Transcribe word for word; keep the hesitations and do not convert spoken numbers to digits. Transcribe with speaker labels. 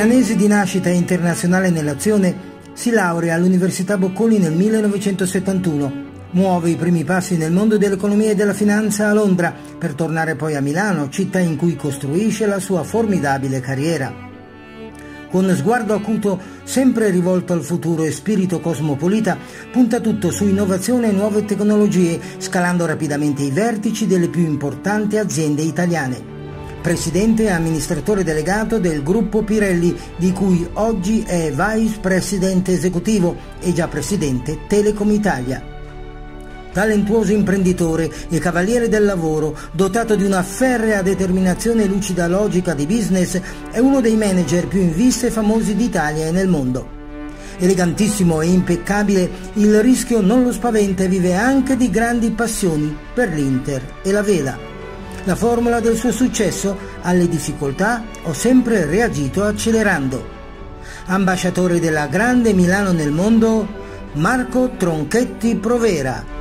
Speaker 1: Milanese di nascita e internazionale nell'azione, si laurea all'Università Bocconi nel millenovecentosettantuno. Muove i primi passi nel mondo dell'economia e della finanza a Londra, per tornare poi a Milano, città in cui costruisce la sua formidabile carriera. Con sguardo acuto, sempre rivolto al futuro e spirito cosmopolita, punta tutto su innovazione e nuove tecnologie, scalando rapidamente i vertici delle più importanti aziende italiane. Presidente e amministratore delegato del gruppo Pirelli, di cui oggi è Vice Presidente esecutivo e già Presidente Telecom Italia. Talentuoso imprenditore e cavaliere del lavoro, dotato di una ferrea determinazione e lucida logica di business, è uno dei manager più in vista e famosi d'Italia e nel mondo. Elegantissimo e impeccabile, il rischio non lo spaventa e vive anche di grandi passioni per l'Inter e la vela. La formula del suo successo: alle difficoltà ho sempre reagito accelerando. Ambasciatore della grande Milano nel mondo, Marco Tronchetti Provera.